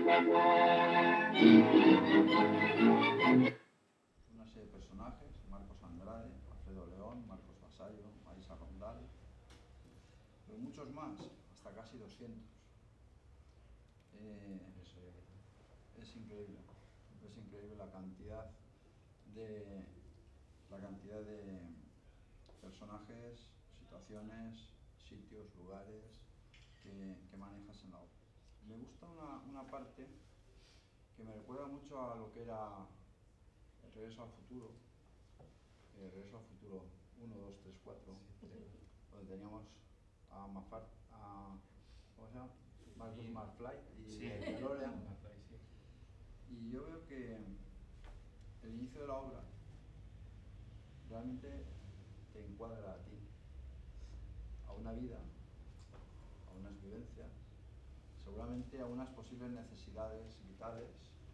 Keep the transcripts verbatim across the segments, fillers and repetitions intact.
Una serie de personajes: Marcos Andrade, Alfredo León, Marcos Vasallo, Marisa Rondal, pero muchos más, hasta casi doscientos. Eh, es increíble, es increíble la cantidad de la cantidad de personajes, situaciones, sitios, lugares que, que manejas en la obra. Me gusta una, una parte que me recuerda mucho a lo que era El Regreso al Futuro, El Regreso al Futuro uno, dos, tres, cuatro, donde teníamos a Mafar, a, ¿cómo se llama? Marcus McFly y sí. el DeLorean. Sí. Y yo veo que el inicio de la obra realmente te encuadra a ti, a una vida, a unas vivencias, seguramente a unas posibles necesidades vitales,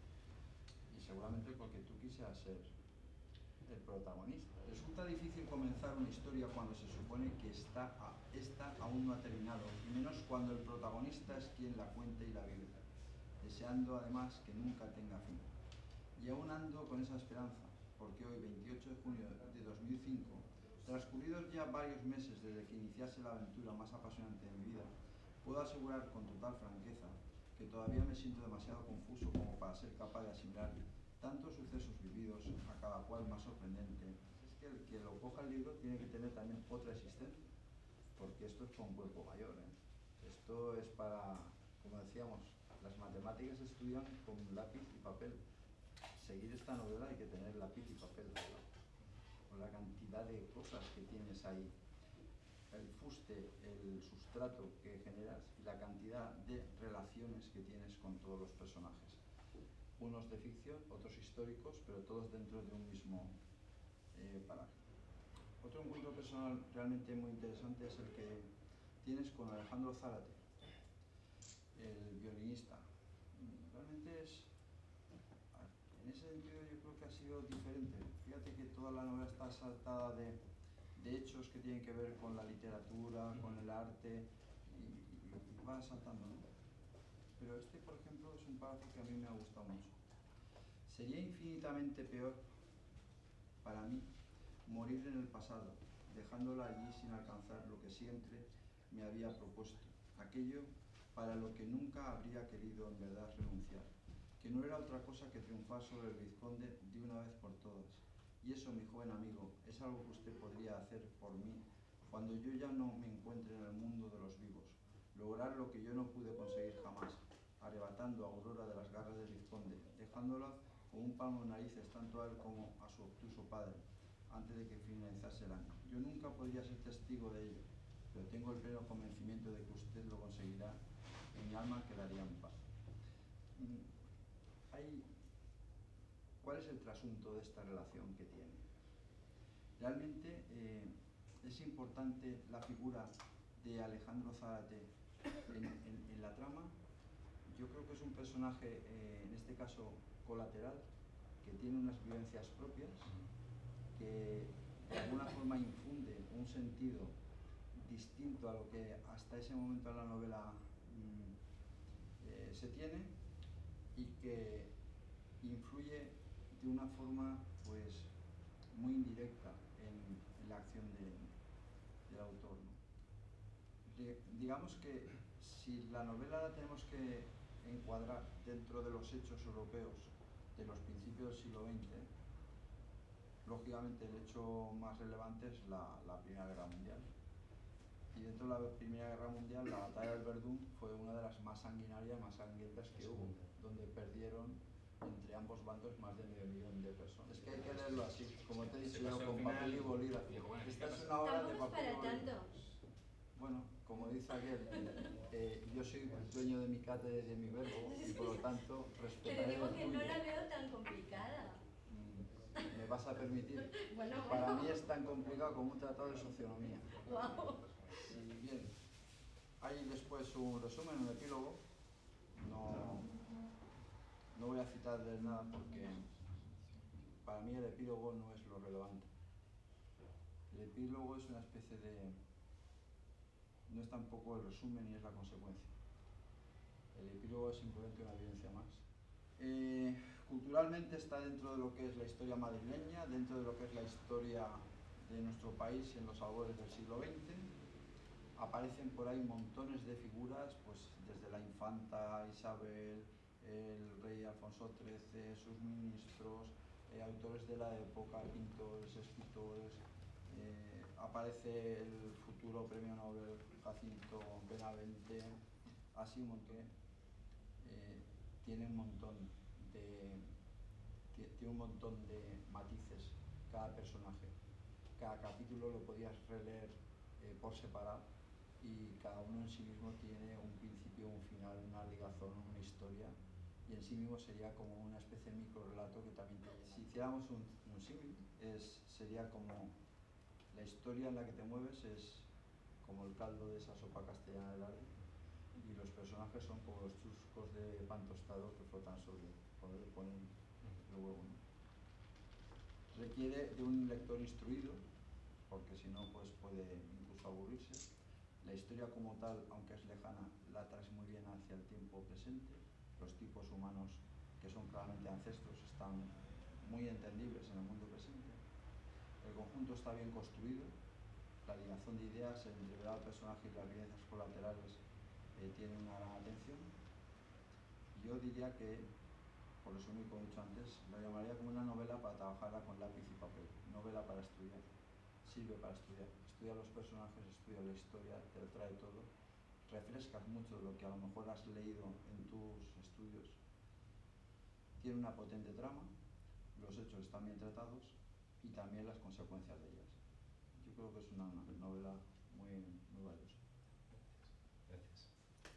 y seguramente porque tú quisieras ser el protagonista. Resulta difícil comenzar una historia cuando se supone que esta, esta aún no ha terminado, y menos cuando el protagonista es quien la cuenta y la vive, deseando además que nunca tenga fin. Y aún ando con esa esperanza, porque hoy, veintiocho de junio de dos mil cinco, transcurridos ya varios meses desde que iniciase la aventura más apasionante de mi vida, puedo asegurar con total franqueza que todavía me siento demasiado confuso como para ser capaz de asimilar tantos sucesos vividos, a cada cual más sorprendente. Es que el que lo coja el libro tiene que tener también otra existencia, porque esto es para un cuerpo mayor, ¿eh? Esto es para, como decíamos, las matemáticas se estudian con lápiz y papel. Seguir esta novela hay que tener lápiz y papel, con la cantidad de cosas que tienes ahí, el fuste, el sustrato que generas y la cantidad de relaciones que tienes con todos los personajes. Unos de ficción, otros históricos, pero todos dentro de un mismo eh, paraje. Otro encuentro personal realmente muy interesante es el que tienes con Alejandro Zárate, el violinista. Realmente es, en ese sentido yo creo que ha sido diferente. Fíjate que toda la novela está saltada de, de hechos que tienen que ver con la literatura, con el arte, y, y, y va saltando, ¿no? Pero este, por ejemplo, es un párrafo que a mí me ha gustado mucho. Sería infinitamente peor para mí morir en el pasado, dejándola allí sin alcanzar lo que siempre me había propuesto, aquello para lo que nunca habría querido en verdad renunciar, que no era otra cosa que triunfar sobre el vizconde de una vez por todas. Y eso, mi joven amigo, es algo que usted podría hacer por mí cuando yo ya no me encuentre en el mundo de los vivos, lograr lo que yo no pude conseguir jamás, arrebatando a Aurora de las garras del vizconde, dejándola con un palmo de narices tanto a él como a su obtuso padre, antes de que finalizase el año. Yo nunca podría ser testigo de ello, pero tengo el pleno convencimiento de que usted lo conseguirá, y mi alma quedaría en paz. Hay, ¿cuál es el trasunto de esta relación que tiene? Realmente eh, es importante la figura de Alejandro Zárate en, en, en la trama. Yo creo que es un personaje, eh, en este caso colateral, que tiene unas vivencias propias, que de alguna forma infunde un sentido distinto a lo que hasta ese momento en la novela mmm, eh, se tiene, y que influye de una forma pues muy indirecta en, en la acción de, del autor, ¿no? De, digamos que si la novela la tenemos que encuadrar dentro de los hechos europeos de los principios del siglo veinte, lógicamente el hecho más relevante es la, la Primera Guerra Mundial. Y dentro de la Primera Guerra Mundial, la batalla del Verdún fue una de las más sanguinarias, más sangrientas que hubo, donde perdieron entre ambos bandos más de medio millón de personas. Es que hay que leerlo así, como te he dicho yo, con papel y bolígrafo. Esta es una obra de papel y bolígrafo. Bueno, como dice aquel, eh, yo soy dueño de mi cátedra y de mi verbo, y por lo tanto respetaré. Pero digo que no la veo tan complicada. Mm, ¿me vas a permitir? Bueno, Para bueno. mí es tan complicado como un tratado de socionomía. Wow. Y bien, hay después un resumen, un epílogo. No, no voy a citarles nada porque para mí el epílogo no es lo relevante. El epílogo es una especie de... no es tampoco el resumen ni es la consecuencia. El epílogo es simplemente una evidencia más. Eh, culturalmente está dentro de lo que es la historia madrileña, dentro de lo que es la historia de nuestro país en los albores del siglo veinte. Aparecen por ahí montones de figuras, pues desde la infanta Isabel, el rey Alfonso trece, sus ministros, eh, autores de la época, pintores, escritores. Eh, aparece el futuro premio Nobel Jacinto Benavente, así un montón. Eh, tiene un montón de tiene un montón de matices cada personaje. Cada capítulo lo podías releer eh, por separado y cada uno en sí mismo tiene un principio, un final, una ligazón, una historia, y en sí mismo sería como una especie de microrelato que también te... Si hiciéramos un, un símil, es, sería como la historia en la que te mueves es como el caldo de esa sopa castellana del Ardi, y los personajes son como los chuscos de pan tostado que flotan sobre donde le ponen el huevo, ¿no? Requiere de un lector instruido, porque si no pues puede incluso aburrirse. La historia como tal, aunque es lejana, la traes muy bien hacia el tiempo presente. Los tipos humanos, que son claramente ancestros, están muy entendibles en el mundo presente. El conjunto está bien construido. La ligazón de ideas, el entreverado personaje y las evidencias colaterales eh, tienen una gran atención. Yo diría que, por eso mismo he dicho antes, la llamaría como una novela para trabajarla con lápiz y papel. Novela para estudiar. Sirve para estudiar. Estudia los personajes, estudia la historia, te lo trae todo. Refrescas mucho de lo que a lo mejor has leído en tus estudios. Tiene una potente trama, los hechos están bien tratados y también las consecuencias de ellas. Yo creo que es una novela muy, muy valiosa. Gracias.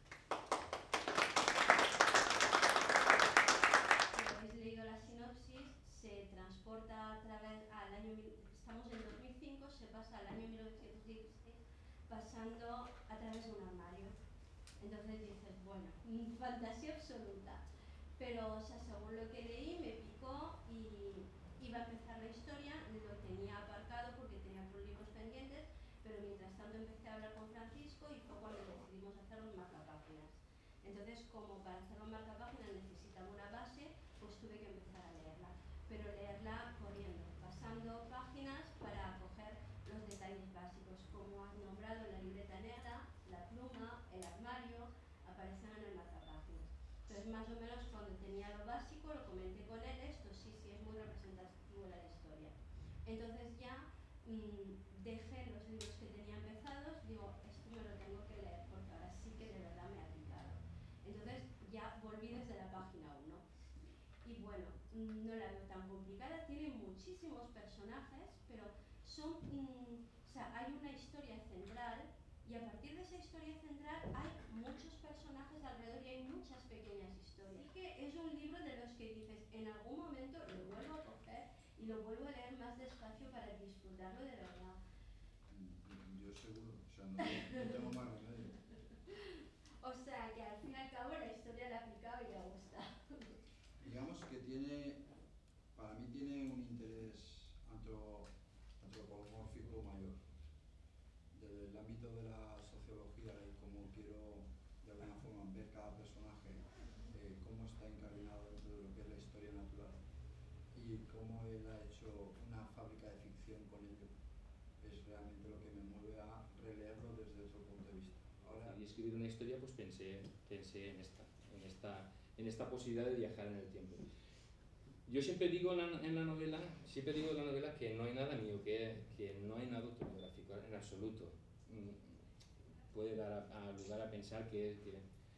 Si habéis leído la sinopsis, se transporta a través al año, estamos en dos mil cinco, se pasa al año mil novecientos dieciséis, pasando a través de un armario. Entonces dices, bueno, fantasía absoluta. Pero, o sea, según lo que leí, me picó y iba a empezar la historia, lo tenía aparcado porque tenía otros libros pendientes, pero mientras tanto empecé a hablar con Francisco y fue cuando decidimos hacer un marcapáginas. Entonces, como para hacer un marcapáginas necesitaba una base, pues tuve que empezar a leerla, pero leerla corriendo, pasando páginas para coger los detalles básicos, como has nombrado la libreta negra, la pluma, el armario, aparecen en el marcapáginas. Entonces, más o menos, cuando tenía lo básico, lo comenté con él, esto sí, sí es muy representativo de la historia. Entonces ya mmm, dejé los libros que tenía empezados, digo, esto me lo tengo que leer, porque ahora sí que de verdad me ha picado. Entonces ya volví desde la página uno. Y bueno, no la veo tan complicada, tiene muchísimos personajes, pero son, mmm, o sea, hay una historia central, y a partir de esa historia central hay muchos personajes alrededor y hay muchas pequeñas historias. Así que es un libro de los que dices, en algún momento lo vuelvo a coger y lo vuelvo a leer más despacio para disfrutarlo de verdad. Yo seguro, o sea, no, no tengo más remedio. O sea, que al fin y al cabo la historia la ha picado y le gusta. Digamos que tiene, para mí tiene un interés antro, antropomórfico mayor. Desde el ámbito de la sociología y cómo quiero de alguna forma ver cada personaje, eh, cómo está incardinado dentro de lo que es la historia natural y cómo él ha hecho una fábrica de ficción con ello, es realmente lo que me mueve a releerlo desde otro punto de vista. Ahora, y escribir una historia, pues pensé, pensé en esta, en esta, en esta posibilidad de viajar en el tiempo. Yo siempre digo en la, en la novela, siempre digo en la novela que no hay nada mío, que, que no hay nada autobiográfico en absoluto. Puede dar a, a lugar a pensar que, que,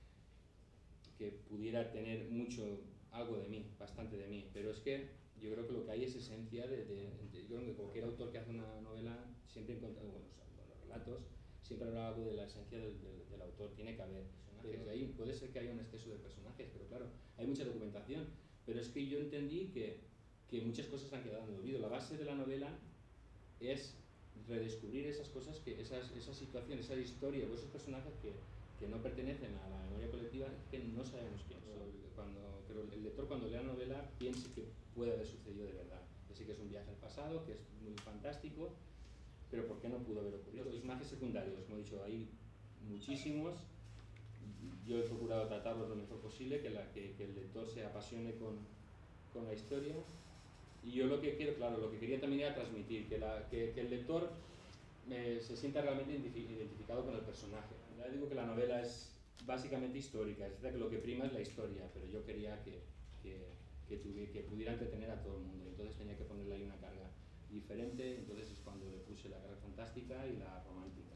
que pudiera tener mucho, algo de mí, bastante de mí, pero es que yo creo que lo que hay es esencia de, de, de yo creo que cualquier autor que hace una novela siempre encuentra, bueno, los relatos, siempre habrá algo de la esencia del, del, del autor, tiene que haber personajes, ahí puede ser que haya un exceso de personajes, pero claro, hay mucha documentación, pero es que yo entendí que, que muchas cosas han quedado en el olvido. La base de la novela es redescubrir esas cosas, que esas, esas situaciones, esas historias o esos personajes que, que no pertenecen a la memoria colectiva, que no sabemos quién son. Cuando, pero el lector cuando lea la novela piense que puede haber sucedido de verdad. Así que es un viaje al pasado, que es muy fantástico, pero ¿por qué no pudo haber ocurrido? Los personajes secundarios, como he dicho, hay muchísimos, yo he procurado tratarlos lo mejor posible, que, la, que, que el lector se apasione con, con la historia. Y yo lo que quiero, claro, lo que quería también era transmitir, que, la, que, que el lector eh, se sienta realmente identificado con el personaje. Ya digo que la novela es básicamente histórica, es decir, que lo que prima es la historia, pero yo quería que, que, que, tuve, que pudiera entretener a todo el mundo, entonces tenía que ponerle ahí una carga diferente, entonces es cuando le puse la carga fantástica y la romántica.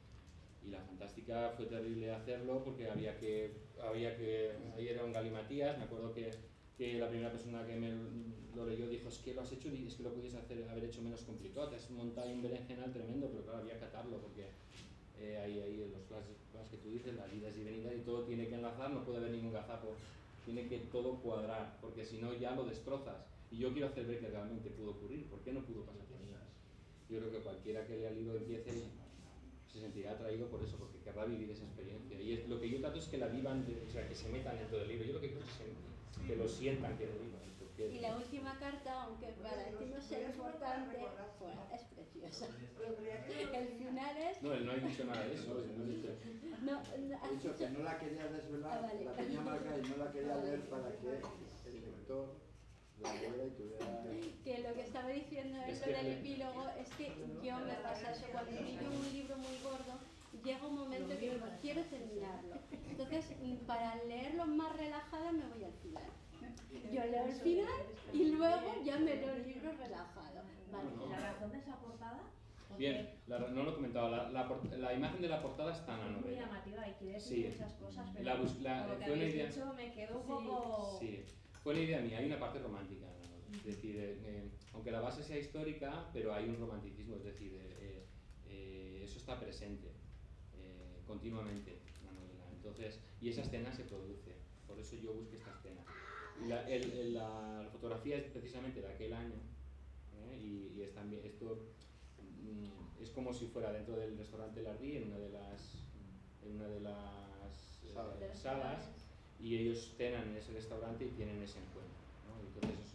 Y la fantástica fue terrible hacerlo porque había que, había que, ahí era un galimatías, me acuerdo que, que la primera persona que me lo leyó dijo, es que lo has hecho, es que lo podías hacer, haber hecho menos complicado, te has montado un berenjenal tremendo, pero claro, había que atarlo porque eh, ahí, ahí los flashes que tú dices, las idas y venidas y todo tiene que enlazar, no puede haber ningún gazapo, tiene que todo cuadrar, porque si no ya lo destrozas. Y yo quiero hacer ver que realmente pudo ocurrir, ¿por qué no pudo pasar por mí? Yo creo que cualquiera que lea el libro empiece se sentirá atraído por eso, porque querrá vivir esa experiencia. Y es, lo que yo trato es que la vivan, de, o sea, que se metan dentro del libro. Yo lo que quiero es que, se, que lo sientan, que lo vivan. Porque... Y la última carta, aunque para ti no sea importante, bueno, es preciosa. El final es... No, él no ha dicho nada de eso. No, dicho... no, no he dicho que no la quería desvelar, ah, vale. La tenía marcada y no la quería leer para que el lector la leyera y tuviera... Que lo que estaba diciendo es lo del epílogo, es que yo me pasa eso, cuando yo un libro muy gordo, llega un momento que digo, quiero terminarlo. Entonces, para leerlo más relajada me voy al final. Yo leo el final y luego ya me leo el libro relajado. Vale. ¿Y la razón de esa portada? Bien, la, no lo he comentado, la, la, la imagen de la portada está en la novela. Es muy llamativa y quiere decir sí. muchas cosas, pero la, la, por lo que fue una idea... dicho me quedó un poco... Sí, fue una idea mía, hay una parte romántica en la novela. Es decir, eh, aunque la base sea histórica, pero hay un romanticismo, es decir, eh, eh, eso está presente eh, continuamente en la novela. Entonces, y esa escena se produce, por eso yo busqué esta escena. Y la, el, el, la, la fotografía es precisamente de aquel año, ¿eh? y, y es también, esto mm, es como si fuera dentro del restaurante Lardy, en una de las, en una de las eh, salas, y ellos cenan en ese restaurante y tienen ese encuentro, ¿no? Entonces